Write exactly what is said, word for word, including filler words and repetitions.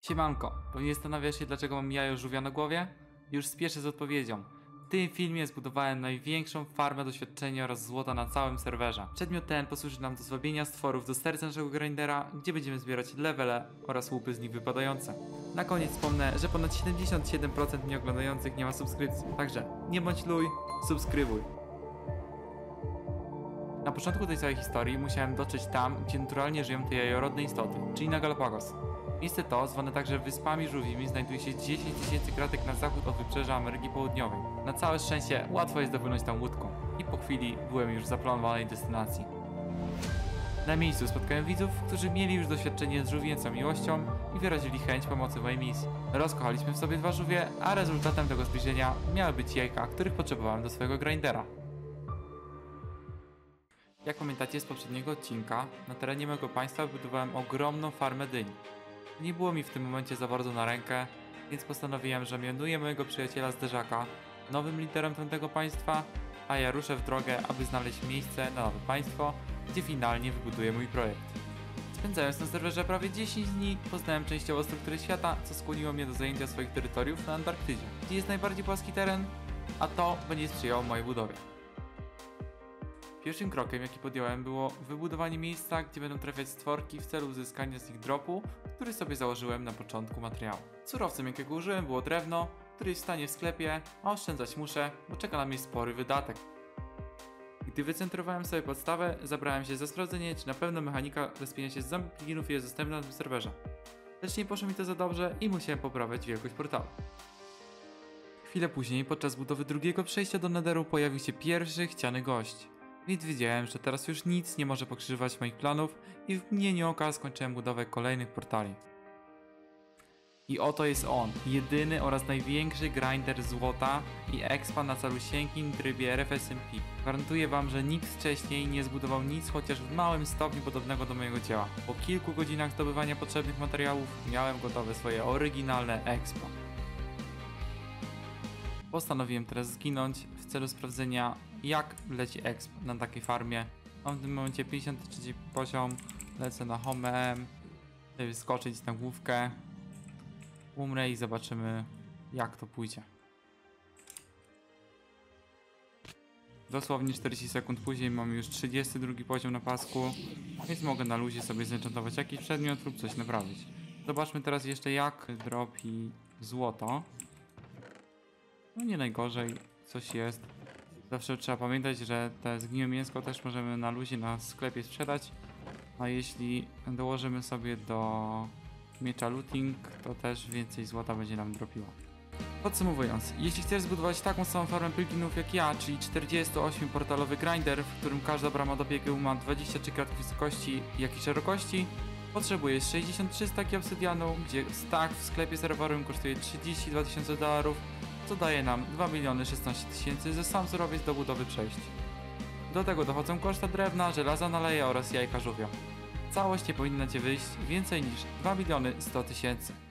Siemanko, pewnie zastanawiasz się, dlaczego mam jajo żółwia na głowie? Już spieszę z odpowiedzią. W tym filmie zbudowałem największą farmę doświadczenia oraz złota na całym serwerze. Przedmiot ten posłuży nam do zwabienia stworów do serca naszego grindera, gdzie będziemy zbierać levele oraz łupy z nich wypadające. Na koniec wspomnę, że ponad siedemdziesiąt siedem procent mnie oglądających nie ma subskrypcji, także nie bądź luj, subskrybuj. Na początku tej całej historii musiałem dotrzeć tam, gdzie naturalnie żyją te jajorodne istoty, czyli na Galapagos. Miejsce to, zwane także Wyspami Żółwimi, znajduje się dziesięć tysięcy kratek na zachód od wybrzeża Ameryki Południowej. Na całe szczęście łatwo jest dopłynąć tam łódką i po chwili byłem już w zaplanowanej destynacji. Na miejscu spotkałem widzów, którzy mieli już doświadczenie z żółwięcą miłością i wyrazili chęć pomocy w mojej misji. Rozkochaliśmy w sobie dwa żółwie, a rezultatem tego zbliżenia miały być jajka, których potrzebowałem do swojego grindera. Jak pamiętacie z poprzedniego odcinka, na terenie mojego państwa wybudowałem ogromną farmę dyń. Nie było mi w tym momencie za bardzo na rękę, więc postanowiłem, że mianuję mojego przyjaciela Zderzaka nowym liderem tamtego państwa, a ja ruszę w drogę, aby znaleźć miejsce na nowe państwo, gdzie finalnie wybuduję mój projekt. Spędzając na serwerze prawie dziesięć dni, poznałem częściowo struktury świata, co skłoniło mnie do zajęcia swoich terytoriów na Antarktydzie, gdzie jest najbardziej płaski teren, a to będzie sprzyjało mojej budowie. Pierwszym krokiem, jaki podjąłem, było wybudowanie miejsca, gdzie będą trafiać stworki w celu uzyskania z nich dropu, który sobie założyłem na początku materiału. Surowcem, jakiego użyłem, było drewno, które jest w stanie w sklepie, a oszczędzać muszę, bo czeka na mnie spory wydatek. Gdy wycentrowałem sobie podstawę, zabrałem się za sprawdzenie, czy na pewno mechanika rozpienia się z zombie pluginów jest dostępna na tym serwerze. Lecz nie poszło mi to za dobrze i musiałem poprawiać wielkość portalu. Chwilę później, podczas budowy drugiego przejścia do Netheru, pojawił się pierwszy chciany gość. Więc wiedziałem, że teraz już nic nie może pokrzyżować moich planów i w mgnieniu oka skończyłem budowę kolejnych portali. I oto jest on, jedyny oraz największy grinder złota i expa na calusieńkim trybie R F S M P. Gwarantuję wam, że nikt wcześniej nie zbudował nic chociaż w małym stopniu podobnego do mojego dzieła. Po kilku godzinach zdobywania potrzebnych materiałów miałem gotowe swoje oryginalne expo. Postanowiłem teraz zginąć w celu sprawdzenia, jak leci exp na takiej farmie. Mam w tym momencie pięćdziesiąty trzeci poziom, lecę na home, żeby skoczyć na główkę, umrę i zobaczymy, jak to pójdzie. Dosłownie czterdzieści sekund później mam już trzydziesty drugi poziom na pasku, więc mogę na luzie sobie zenchantować jakiś przedmiot lub coś naprawić. Zobaczmy teraz jeszcze, jak dropi złoto. No nie najgorzej, coś jest. Zawsze trzeba pamiętać, że te zgniłe mięsko też możemy na luzie na sklepie sprzedać. A jeśli dołożymy sobie do miecza looting, to też więcej złota będzie nam dropiło. Podsumowując, jeśli chcesz zbudować taką samą farmę pluginów jak ja, czyli czterdziestoośmioportalowy grinder, w którym każda brama do biegu ma dwadzieścia trzy kratki wysokości, jak i szerokości, potrzebujesz sześćdziesiąt trzy staki obsydianu, gdzie stack w sklepie serwerowym kosztuje trzydzieści dwa tysiące dolarów, co daje nam dwa miliony szesnaście tysięcy za sam surowiec do budowy przejść. Do tego dochodzą koszta drewna, żelaza na leje oraz jajka żółwia. Całość nie powinna Cię wyjść więcej niż dwa miliony sto tysięcy.